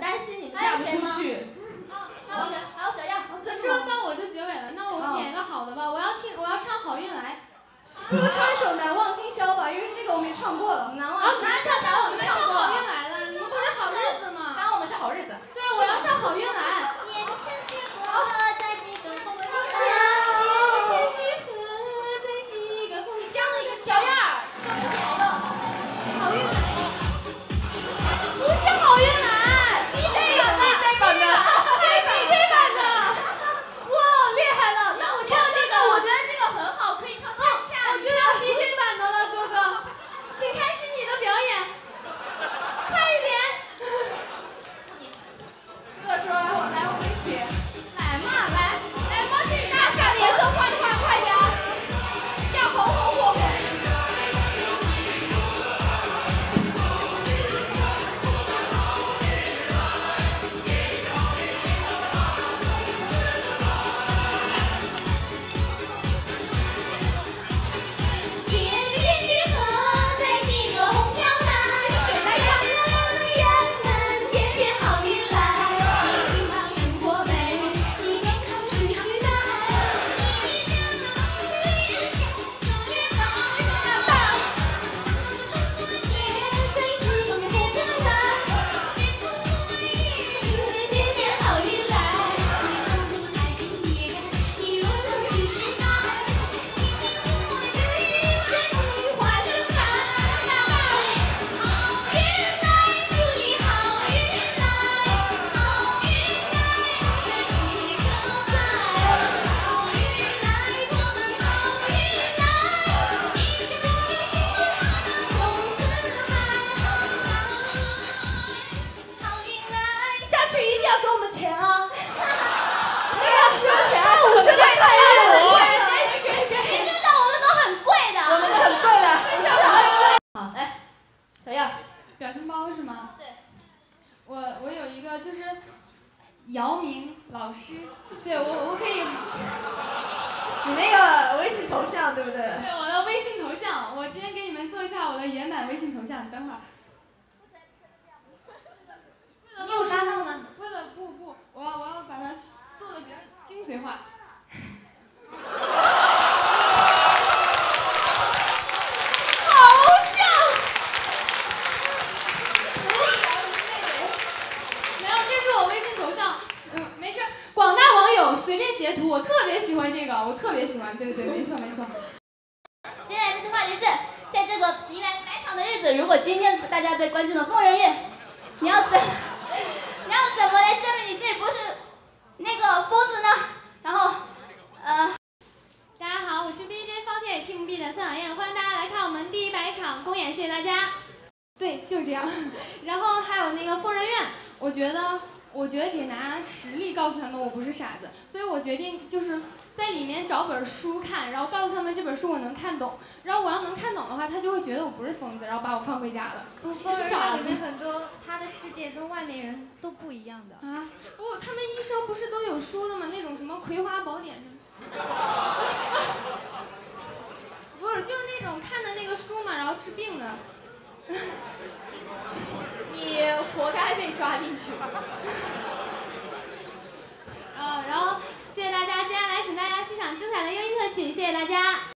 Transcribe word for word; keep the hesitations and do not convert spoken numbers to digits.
担心你们嫁不出去。 啊，还有谁？还有小样？ 这说到我就结尾了，那我点一个好的吧，我要听，我要唱《好运来》。不如唱一首《难忘今宵》吧，因为这个我们也唱过了。难忘。啊， 咱唱啥？我们唱过。 好运来了，你们不是好日子吗？ 当我们是好日子。 对啊，我要唱《好运来》。 眼前之河在几个红里来，眼前之河在几个红里。 你这样的一个小样儿，给我们点一个好运来。 不是好运来 ，D J 版的 ，D J 版的， 这是 D J 版的。哇，厉害了！ 那我觉得这个，我觉得这个很好，可以唱恰恰。 我就要 D J 版的了，哥哥，请开始你的表演，快一点。 这说来，我们一起， 来嘛，来，来，过去大傻脸色换换，快点，要红红火。姚明老师，对我我可以。 你那个微信头像对不对？ 对，我的微信头像，我今天给你们做一下我的原版微信头像，等会儿。 你有沙漏吗？ 为了不不，我要我要把它做的比较精髓化。广大网友随便截图，我特别喜欢这个，我特别喜欢，对对，没错没错。 接下来这话题是，在这个迎来百场的日子，如果今天大家最关注的疯人院，你要怎，你要怎么来证明你自己不是那个疯子呢？然后，呃， 大家好，我是 B J forty-eight Team B 的孙小燕，欢迎大家来看我们第一百场公演，谢谢大家。对，就是这样。然后还有那个疯人院，我觉得。我觉得得拿实力告诉他们我不是傻子，所以我决定就是在里面找本书看，然后告诉他们这本书我能看懂，然后我要能看懂的话，他就会觉得我不是疯子，然后把我放回家了。 不，疯人院里面很多他的世界跟外面人都不一样的啊！不，他们医生不是都有书的吗？那种什么《葵花宝典》什么？不是，就是那种看的那个书嘛，然后治病的。 你活该被抓进去。 呃，然后谢谢大家，接下来请大家欣赏精彩的优音特曲，谢谢大家。